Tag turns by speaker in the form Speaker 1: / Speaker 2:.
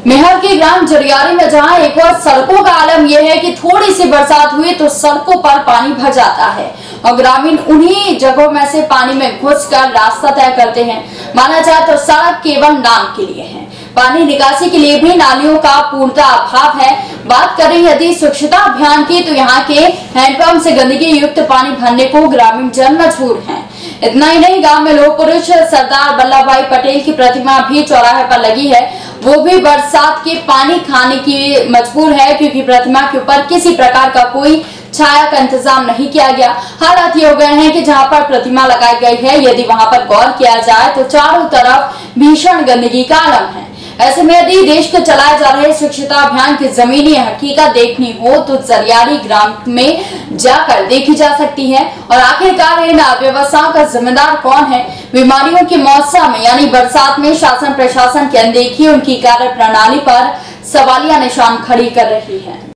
Speaker 1: मेहर के ग्राम जरियारी में जहां एक और सड़कों का आलम यह है कि थोड़ी सी बरसात हुई तो सड़कों पर पानी भर जाता है और ग्रामीण उन्हीं जगहों में से पानी में घुसकर रास्ता तय करते हैं। माना जाए तो सड़क केवल नाम के लिए है, पानी निकासी के लिए भी नालियों का पूर्णतः अभाव है। बात करें यदि स्वच्छता अभियान की तो यहाँ के हैंडपंप से गंदगी युक्त पानी भरने को ग्रामीण जन मजबूर हैं। इतना ही नहीं, गांव में लोह पुरुष सरदार वल्लभ भाई पटेल की प्रतिमा भी चौराहे पर लगी है, वो भी बरसात के पानी खाने की मजबूर है क्योंकि प्रतिमा के ऊपर किसी प्रकार का कोई छाया का इंतजाम नहीं किया गया। हालात ये हो गए हैं कि जहां पर प्रतिमा लगाई गई है, यदि वहां पर गौर किया जाए तो चारों तरफ भीषण गंदगी का आलम है। ऐसे में यदि देश के चलाए जा रहे स्वच्छता अभियान की जमीनी हकीकत देखनी हो तो जरियारी ग्राम में जाकर देखी जा सकती है। और आखिरकार इन अव्यवस्थाओं का जिम्मेदार कौन है? बीमारियों के मौसम यानी बरसात में शासन प्रशासन की अनदेखी उनकी कार्य प्रणाली पर सवालिया निशान खड़ी कर रही है।